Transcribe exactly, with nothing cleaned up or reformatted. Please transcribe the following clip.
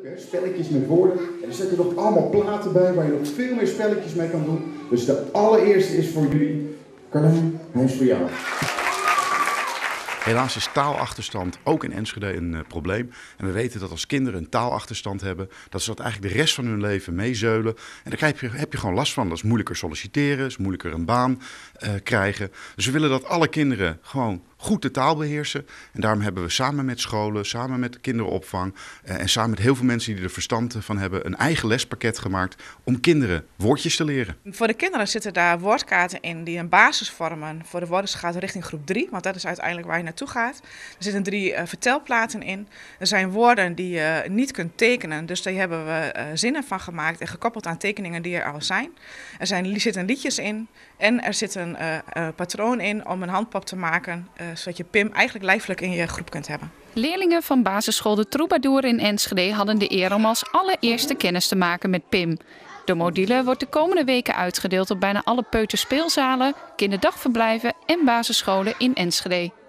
Hè? Spelletjes met woorden. En er zitten nog allemaal platen bij waar je nog veel meer spelletjes mee kan doen. Dus de allereerste is voor jullie. Carlijn, hij is voor jou. Helaas is taalachterstand ook in Enschede een uh, probleem. En we weten dat als kinderen een taalachterstand hebben, dat ze dat eigenlijk de rest van hun leven meezeulen. En daar heb je, heb je gewoon last van. Dat is moeilijker solliciteren, is moeilijker een baan uh, krijgen. Dus we willen dat alle kinderen gewoon goed de taal beheersen. En daarom hebben we samen met scholen, samen met de kinderopvang uh, en samen met heel veel mensen die er verstand van hebben, een eigen lespakket gemaakt om kinderen woordjes te leren. Voor de kinderen zitten daar woordkaarten in die een basis vormen voor de woordenschaal richting groep drie, want dat is uiteindelijk waar je naartoe gaat. Er zitten drie uh, vertelplaten in. Er zijn woorden die je niet kunt tekenen, dus daar hebben we uh, zinnen van gemaakt en gekoppeld aan tekeningen die er al zijn. Er zijn, zitten liedjes in en er zit een uh, uh, patroon in om een handpop te maken, uh, zodat je Pim eigenlijk lijfelijk in je groep kunt hebben. Leerlingen van basisschool De Troubadour in Enschede hadden de eer om als allereerste kennis te maken met Pim. De module wordt de komende weken uitgedeeld op bijna alle peuterspeelzalen, kinderdagverblijven en basisscholen in Enschede.